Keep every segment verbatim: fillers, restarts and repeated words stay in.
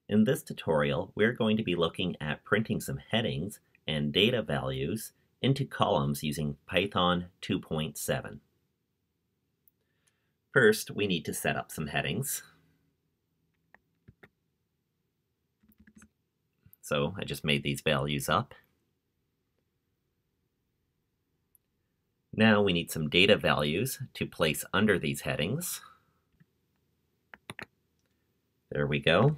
In this tutorial, we're going to be looking at printing some headings and data values into columns using Python two point seven. First, we need to set up some headings. So I just made these values up. Now we need some data values to place under these headings. There we go.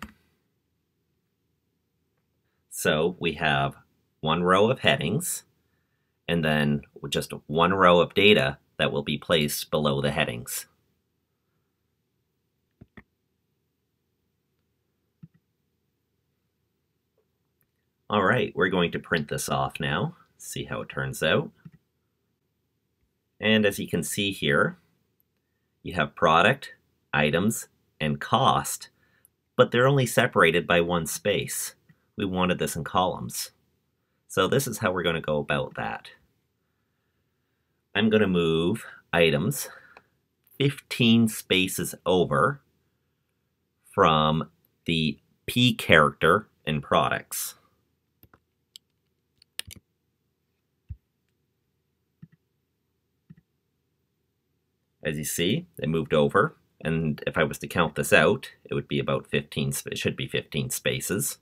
So we have one row of headings, and then just one row of data that will be placed below the headings. All right, we're going to print this off now, see how it turns out. And as you can see here, you have product, items, and cost, but they're only separated by one space. We wanted this in columns. So this is how we're going to go about that. I'm going to move items fifteen spaces over from the P character in products. As you see, it moved over, and if I was to count this out, it would be about fifteen, it should be fifteen spaces.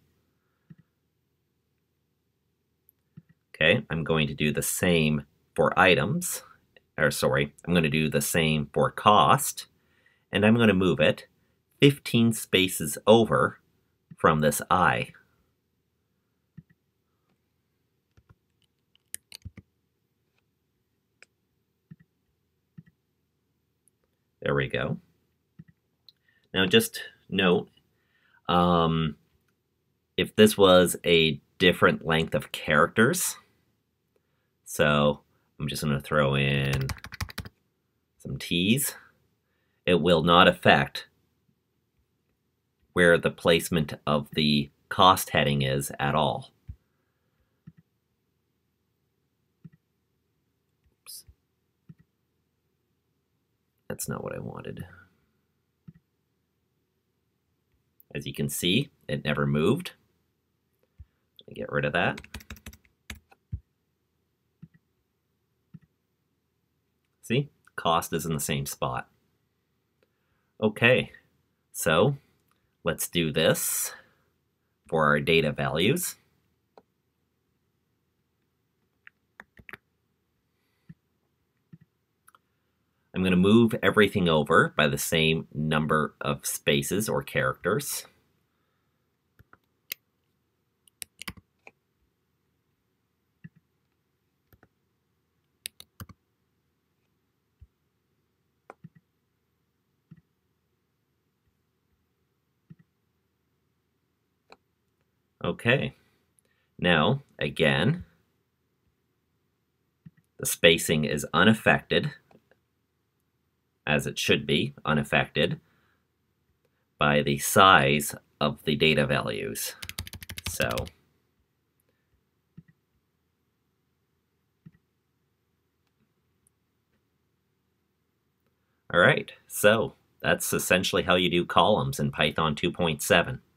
Okay, I'm going to do the same for items, or sorry, I'm going to do the same for cost, and I'm going to move it fifteen spaces over from this I. There we go. Now just note, um, if this was a different length of characters, so I'm just going to throw in some T's, it will not affect where the placement of the cost heading is at all. Oops. That's not what I wanted. As you can see, it never moved. Get rid of that. See, cost is in the same spot. Okay, so let's do this for our data values. I'm going to move everything over by the same number of spaces or characters. Okay, now again, the spacing is unaffected, as it should be unaffected by the size of the data values. So all right, so that's essentially how you do columns in Python two point seven.